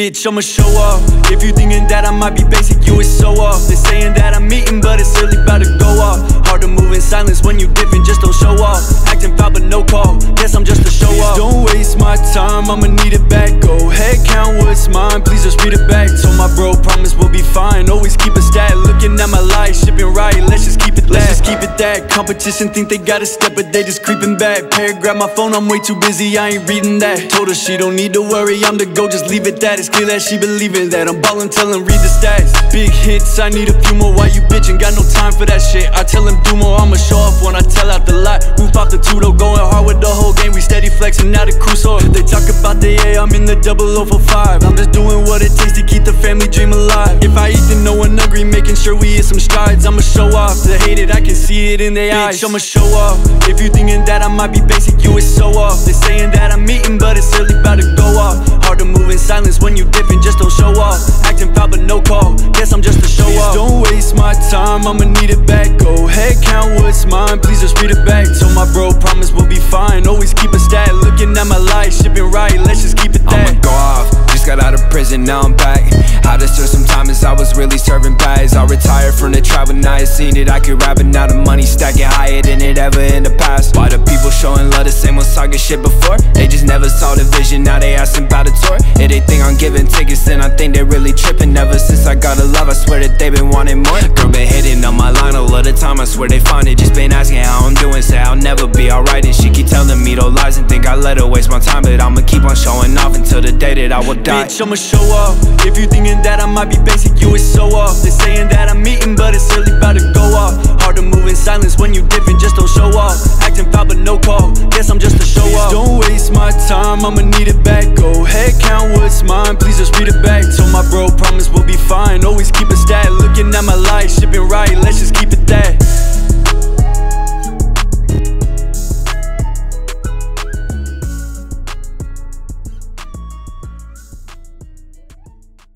Bitch, I'ma show off. If you thinking that I might be basic, you is so off. They saying that I'm eating, but it's really about to go off. Hard to move in silence when you dipping, just don't show off. Acting foul but no call, guess I'm just a show off. Don't waste my time, I'ma need it back. Go head count what's mine, please just read it back. Told my bro, promise we'll be fine. Always keep a stat, looking at my life, shipping right. Let's just keep it that. Let's just keep it that. Competition think they got a step, but they just creeping back. Paragraph my phone, I'm way too busy, I ain't reading that. Told her she don't need to worry, I'm the go, just leave it that. It's clear that she believing that I'm ballin', tell him read the stats. Big hits, I need a few more, why you bitchin'? Got no time for that shit, I tell him do more, I'ma show off when I tell out the lot. Roof off the two-door, going hard with the whole game, we steady flexing out the cruiser. They talk about the A, I'm in the 0045. I'm just doing what it takes to keep the family dream alive. If I eat then no one hungry, making sure we hit some strides. I'ma show off, to hate it, I can see it in their eyes. Bitch, I'ma show off. If you thinking that I might be basic, you is so off. They saying that I'm eating, but it's really about to go off. Hard to move in silence when you dipping, just don't show off. Acting foul but no call, guess I'm just a show off. Please don't waste my time, I'ma need it back. Go head count what's mine, please just read it back. Told my bro, promise we'll be fine. Always keep a stat, looking at my life, shipping right. Let's just keep it that. I'ma go off, just got out of prison, now I'm back. Had to serve some time as I was really serving bags. I retired from the tribe when I had seen it. I could rap it, now the money stacking higher than it ever in the past. Why the people showing love the same ones talking shit before? They just never saw the vision, now they asking about a tour. If they think I'm giving tickets, then I think they really tripping. Ever since I got a love, I swear that they been wanting more. Girl been hitting on my line all of the time, I swear they find it. Just been asking how I'm doing, say I'll never be alright. And she keep telling me those lies and think I let her waste my time. But I'ma keep on showing off until the day that I will die. Bitch, I'ma show off. If you thinking that I might be basic, you is so off. They saying that I'm eating, but it's really about to go off. Hard to move in silence when you dipping, just don't show off. Acting foul but no call, guess I'm just a show off. Please don't waste my time, I'ma need it back. Go head count what's mine, please just read it back. Told my bro, promise we'll be fine. Always keep a stat, looking at my life,